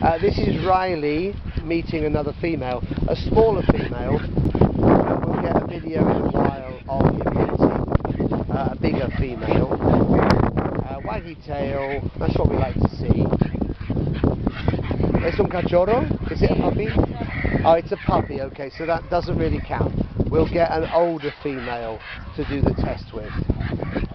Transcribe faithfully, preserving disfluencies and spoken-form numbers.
Uh, this is Riley meeting another female, a smaller female. Uh, we'll get a video in a while of him meeting uh, a bigger female. Uh, waggy tail, that's what we like to see. Es un cachorro? Is it a puppy? Oh, it's a puppy, okay, so that doesn't really count. We'll get an older female to do the test with.